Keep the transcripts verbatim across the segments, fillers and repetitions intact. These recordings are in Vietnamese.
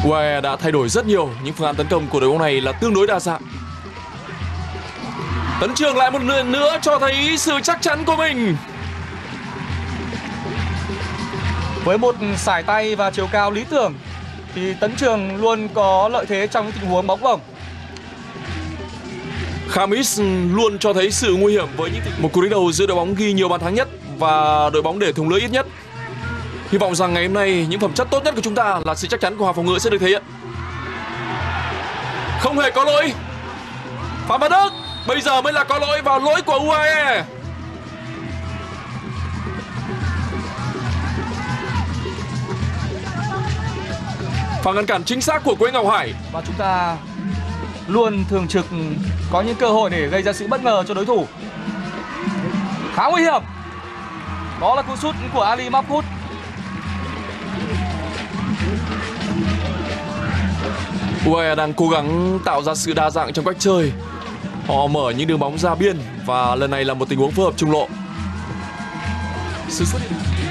u a e đã thay đổi rất nhiều, những phương án tấn công của đội bóng này là tương đối đa dạng. Tấn Trường lại một lần nữa cho thấy sự chắc chắn của mình. Với một sải tay và chiều cao lý tưởng thì Tấn Trường luôn có lợi thế trong những tình huống bóng bổng. Khamis luôn cho thấy sự nguy hiểm với những một cú đánh đầu giữa đội bóng ghi nhiều bàn thắng nhất và đội bóng để thủng lưới ít nhất. Hy vọng rằng ngày hôm nay những phẩm chất tốt nhất của chúng ta là sự chắc chắn của hàng phòng ngự sẽ được thể hiện. Không hề có lỗi. Phạm Văn Đức bây giờ mới là có lỗi vào lỗi của u a e. Pha ngăn cản chính xác của Quế Ngọc Hải. Và chúng ta luôn thường trực có những cơ hội để gây ra sự bất ngờ cho đối thủ. Khá nguy hiểm. Đó là cú sút của Ali Mahfoud. u a e đang cố gắng tạo ra sự đa dạng trong cách chơi. Họ mở những đường bóng ra biên và lần này là một tình huống phối hợp trung lộ. Sự xuất hiện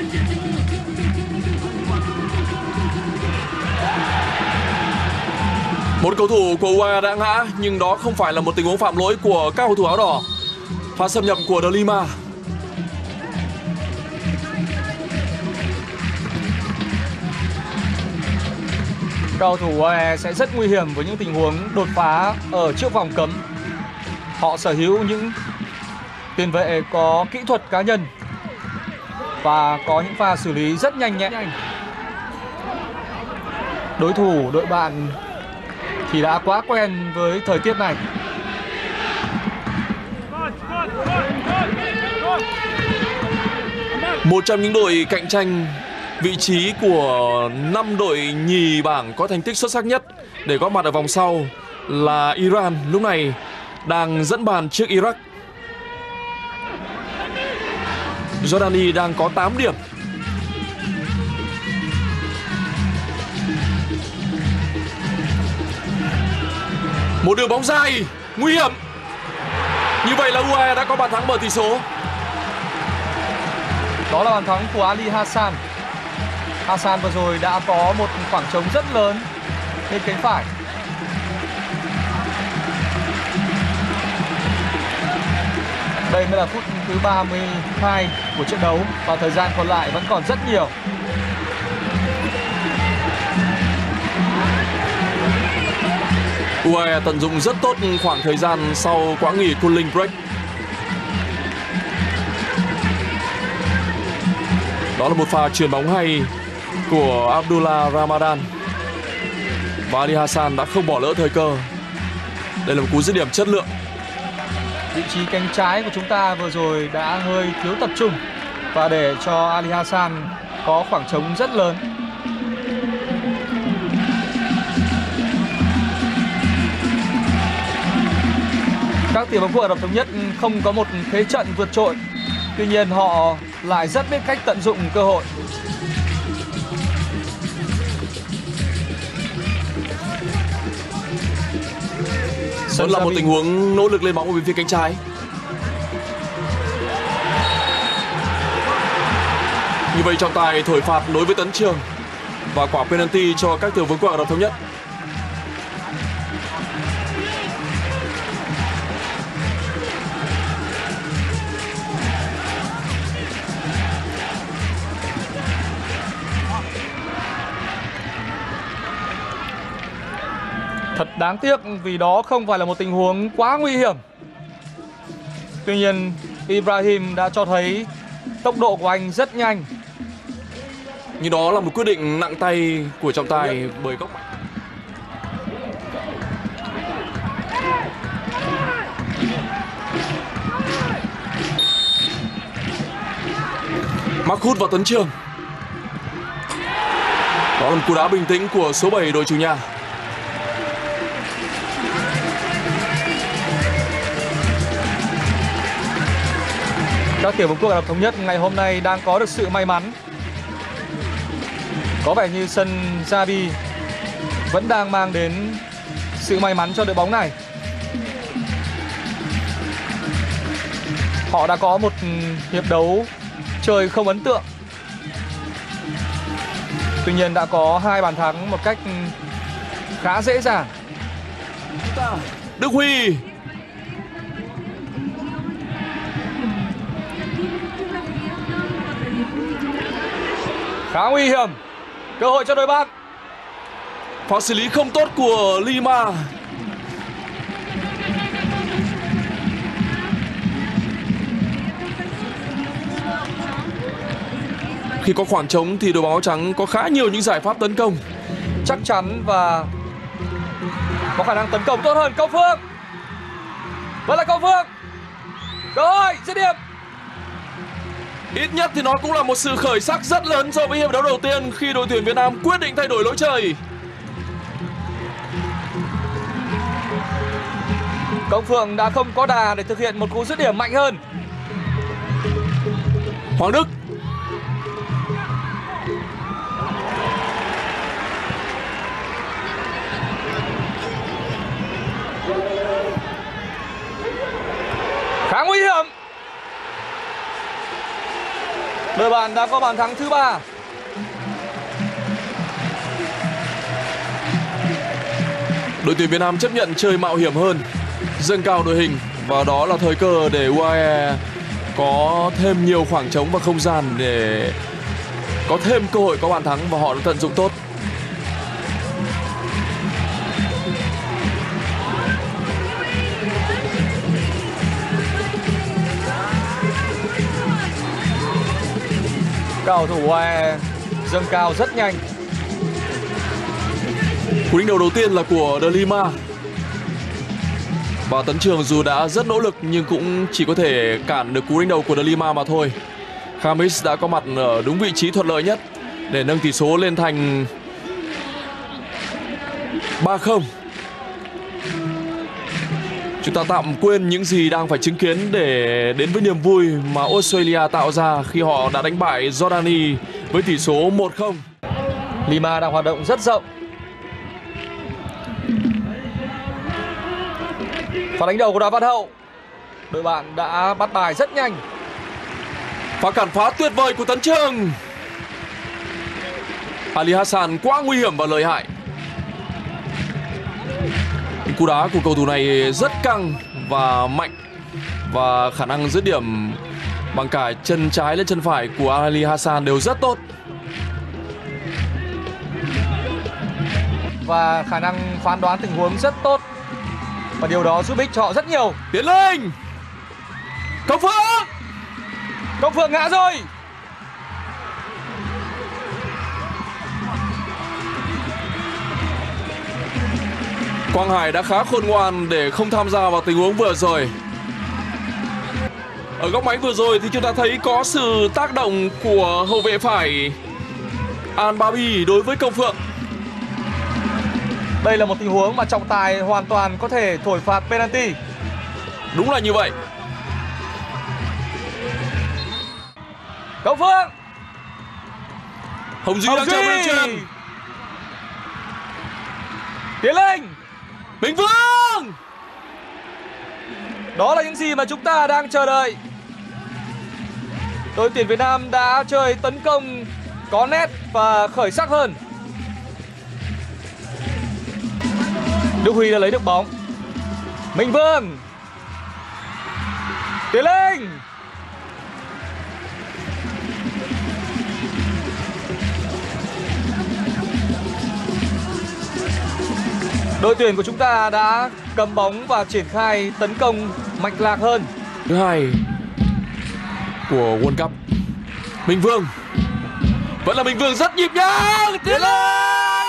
một cầu thủ của u a e đã ngã, nhưng đó không phải là một tình huống phạm lỗi của các cầu thủ áo đỏ. Pha xâm nhập của De Lima. Cầu thủ u a e sẽ rất nguy hiểm với những tình huống đột phá ở trước vòng cấm. Họ sở hữu những tiền vệ có kỹ thuật cá nhân và có những pha xử lý rất nhanh nhẹn. Đối thủ đội bạn thì đã quá quen với thời tiết này. Một trong những đội cạnh tranh vị trí của năm đội nhì bảng có thành tích xuất sắc nhất để góp mặt ở vòng sau là Iran, lúc này đang dẫn bàn trước Iraq. Jordani đang có tám điểm. Một đường bóng dài nguy hiểm. Như vậy là u a e đã có bàn thắng mở tỷ số. Đó là bàn thắng của Ali Hassan. Hassan vừa rồi đã có một khoảng trống rất lớn bên cánh phải. Đây mới là phút thứ ba mươi hai của trận đấu và thời gian còn lại vẫn còn rất nhiều. u a e tận dụng rất tốt khoảng thời gian sau quãng nghỉ cooling break. Đó là một pha chuyền bóng hay của Abdullah Ramadan. Và Ali Hassan đã không bỏ lỡ thời cơ. Đây là một cú dứt điểm chất lượng. Vị trí cánh trái của chúng ta vừa rồi đã hơi thiếu tập trung và để cho Ali Hassan có khoảng trống rất lớn. Các tiền bóng của Ả Rập Thống Nhất không có một thế trận vượt trội. Tuy nhiên họ lại rất biết cách tận dụng cơ hội. Vẫn là một tình huống nỗ lực lên bóng ở bên phía cánh trái. Như vậy trọng tài thổi phạt đối với Tấn Trường và quả penalty cho các tiểu vương quốc Ả Rập Thống Nhất. Thật đáng tiếc vì đó không phải là một tình huống quá nguy hiểm. Tuy nhiên Ibrahim đã cho thấy tốc độ của anh rất nhanh. Như đó là một quyết định nặng tay của trọng tài bởi góc mạnh. Mahfoud và Tấn Trường. Đó là một cú đá bình tĩnh của số bảy đội chủ nhà. Các tiểu vương quốc Ả Rập Thống Nhất ngày hôm nay đang có được sự may mắn. Có vẻ như sân Jabi vẫn đang mang đến sự may mắn cho đội bóng này. Họ đã có một hiệp đấu chơi không ấn tượng. Tuy nhiên đã có hai bàn thắng một cách khá dễ dàng. Đức Huy. Khá nguy hiểm. Cơ hội cho đội bạn. Pha xử lý không tốt của Lima. Khi có khoảng trống thì đội bóng áo trắng có khá nhiều những giải pháp tấn công. Chắc chắn và có khả năng tấn công tốt hơn. Công Phượng. Vẫn là Công Phượng. Cơ hội dứt điểm. Ít nhất thì nó cũng là một sự khởi sắc rất lớn so với hiệp đấu đầu tiên khi đội tuyển Việt Nam quyết định thay đổi lối chơi. Công Phượng đã không có đà để thực hiện một cú dứt điểm mạnh hơn. Hoàng Đức. Khá nguy hiểm. Đội bạn đã có bàn thắng thứ ba. Đội tuyển Việt Nam chấp nhận chơi mạo hiểm hơn, dâng cao đội hình, và đó là thời cơ để u a e có thêm nhiều khoảng trống và không gian để có thêm cơ hội có bàn thắng, và họ đã tận dụng tốt. Cầu thủ u a e dâng cao rất nhanh. Cú đánh đầu đầu tiên là của De Lima. Và Tấn Trường dù đã rất nỗ lực nhưng cũng chỉ có thể cản được cú đánh đầu của De Lima mà thôi. Khamis đã có mặt ở đúng vị trí thuận lợi nhất để nâng tỷ số lên thành ba không. Chúng ta tạm quên những gì đang phải chứng kiến để đến với niềm vui mà Australia tạo ra khi họ đã đánh bại Jordani với tỷ số một không. Lima đang hoạt động rất rộng. Pha đánh đầu của Đoàn Văn Hậu. Đội bạn đã bắt bài rất nhanh. Pha cản phá tuyệt vời của Tấn Trường. Ali Hassan quá nguy hiểm và lợi hại. Cú đá của cầu thủ này rất căng và mạnh, và khả năng dứt điểm bằng cả chân trái lẫn chân phải của Ali Hassan đều rất tốt. Và khả năng phán đoán tình huống rất tốt, và điều đó giúp ích cho họ rất nhiều. Tiến Linh. Công Phượng. Công Phượng ngã rồi. Quang Hải đã khá khôn ngoan để không tham gia vào tình huống vừa rồi. Ở góc máy vừa rồi thì chúng ta thấy có sự tác động của hậu vệ phải Al Babi đối với Công Phượng. Đây là một tình huống mà trọng tài hoàn toàn có thể thổi phạt penalty. Đúng là như vậy. Công Phượng. Hồng Duy Hồng đang chờ bên Duy. trên. Tiến Linh. Minh Vương. Đó là những gì mà chúng ta đang chờ đợi. Đội tuyển Việt Nam đã chơi tấn công có nét và khởi sắc hơn. Đức Huy đã lấy được bóng. Minh Vương. Tiến Linh. Đội tuyển của chúng ta đã cầm bóng và triển khai tấn công mạch lạc hơn. Thứ hai của World Cup. Minh Vương. Vẫn là Minh Vương rất nhịp nhàng. Tiến lên.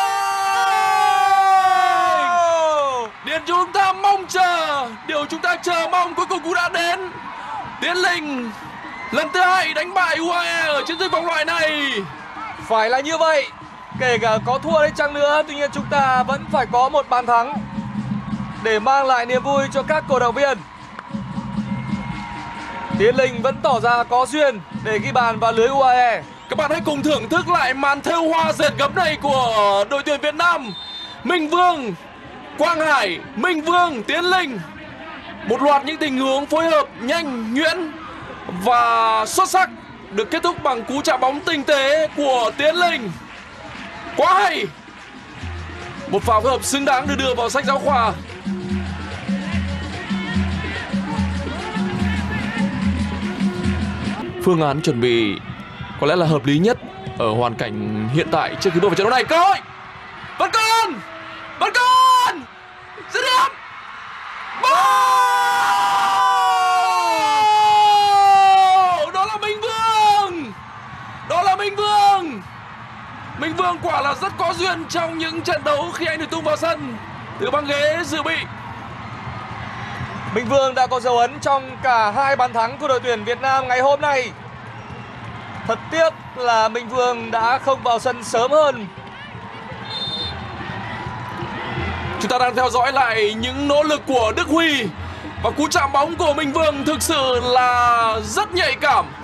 Điều chúng ta mong chờ, điều chúng ta chờ mong cuối cùng cũng đã đến. Tiến Linh lần thứ hai đánh bại u a e ở chiến dịch vòng loại này. Phải là như vậy. Kể cả có thua đến chăng nữa, tuy nhiên chúng ta vẫn phải có một bàn thắng để mang lại niềm vui cho các cổ động viên. Tiến Linh vẫn tỏ ra có duyên để ghi bàn vào lưới u a e. Các bạn hãy cùng thưởng thức lại màn thêu hoa dệt gấm này của đội tuyển Việt Nam. Minh Vương, Quang Hải, Minh Vương, Tiến Linh. Một loạt những tình huống phối hợp nhanh, nhuyễn và xuất sắc được kết thúc bằng cú chạm bóng tinh tế của Tiến Linh. Quá hay. Một pha phối hợp xứng đáng được đưa vào sách giáo khoa. Phương án chuẩn bị có lẽ là hợp lý nhất ở hoàn cảnh hiện tại trước khi bước vào trận đấu này. Cơ hội vẫn còn, vẫn còn, dứt điểm. Đó là Minh Vương, đó là Minh Vương. Minh Vương quả là rất có duyên trong những trận đấu khi anh được tung vào sân từ băng ghế dự bị. Minh Vương đã có dấu ấn trong cả hai bàn thắng của đội tuyển Việt Nam ngày hôm nay. Thật tiếc là Minh Vương đã không vào sân sớm hơn. Chúng ta đang theo dõi lại những nỗ lực của Đức Huy. Và cú chạm bóng của Minh Vương thực sự là rất nhạy cảm.